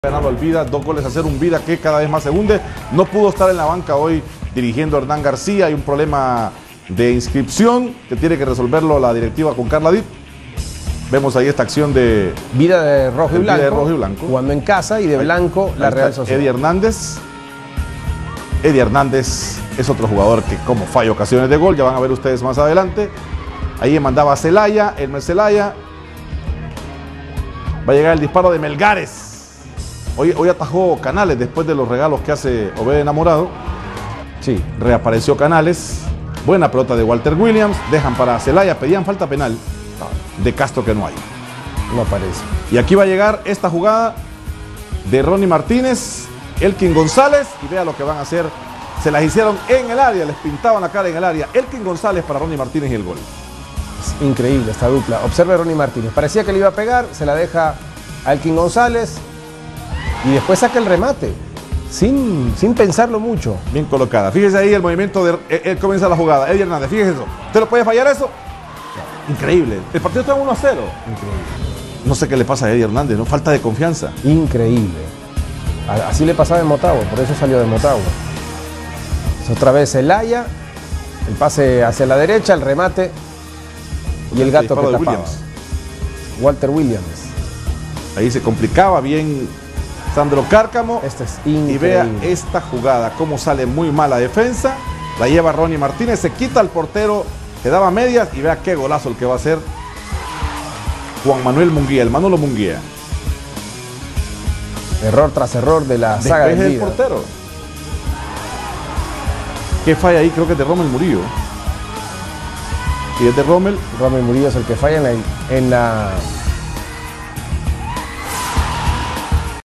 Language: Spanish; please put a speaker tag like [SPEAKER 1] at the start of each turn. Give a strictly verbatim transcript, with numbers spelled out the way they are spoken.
[SPEAKER 1] Ganarlo al Vida, dos goles a cero, un Vida que cada vez más se hunde. No pudo estar en la banca hoy dirigiendo Hernán García. Hay un problema de inscripción que tiene que resolverlo la directiva con Carla Dip. Vemos ahí esta acción de
[SPEAKER 2] Vida de rojo y blanco,
[SPEAKER 1] Vida de rojo y blanco,
[SPEAKER 2] jugando en casa, y de blanco ahí, la
[SPEAKER 1] ahí
[SPEAKER 2] Real Sociedad.
[SPEAKER 1] Eddie Hernández. Eddie Hernández es otro jugador que como falla ocasiones de gol, ya van a ver ustedes más adelante. Ahí mandaba a Celaya, Elmer Celaya. Va a llegar el disparo de Melgares. Hoy, hoy atajó Canales después de los regalos que hace Obed Enamorado.
[SPEAKER 2] Sí.
[SPEAKER 1] Reapareció Canales. Buena pelota de Walter Williams. Dejan para Celaya. Pedían falta penal de Castro que no hay.
[SPEAKER 2] No aparece.
[SPEAKER 1] Y aquí va a llegar esta jugada de Ronnie Martínez, Elkin González. Y vea lo que van a hacer. Se las hicieron en el área. Les pintaban la cara en el área. Elkin González para Ronnie Martínez y el gol.
[SPEAKER 2] Es increíble esta dupla. Observe a Ronnie Martínez. Parecía que le iba a pegar. Se la deja a Elkin González. Y después saca el remate, sin, sin pensarlo mucho.
[SPEAKER 1] Bien colocada. Fíjese ahí el movimiento, de él, él comienza la jugada. Eddie Hernández, fíjese eso. ¿Usted lo puede fallar eso? No. Increíble. El partido está uno a cero.
[SPEAKER 2] Increíble.
[SPEAKER 1] No sé qué le pasa a Eddie Hernández, ¿no? Falta de confianza.
[SPEAKER 2] Increíble. Así le pasaba en Motagua, por eso salió de Motagua. Otra vez Celaya, el pase hacia la derecha, el remate y el gato que tapaba.
[SPEAKER 1] Williams.
[SPEAKER 2] Walter Williams.
[SPEAKER 1] Ahí se complicaba bien Sandro Cárcamo.
[SPEAKER 2] Este es increíble.
[SPEAKER 1] Y vea esta jugada, cómo sale muy mala defensa. La lleva Ronnie Martínez, se quita al portero, que daba medias, y vea qué golazo el que va a hacer Juan Manuel Munguía, el Manolo Munguía.
[SPEAKER 2] Error tras error de la saga del
[SPEAKER 1] del
[SPEAKER 2] Vida.
[SPEAKER 1] portero. ¿Qué falla ahí? Creo que es de Rommel Murillo. Y es de Rommel.
[SPEAKER 2] Rommel Murillo es el que falla en la, en la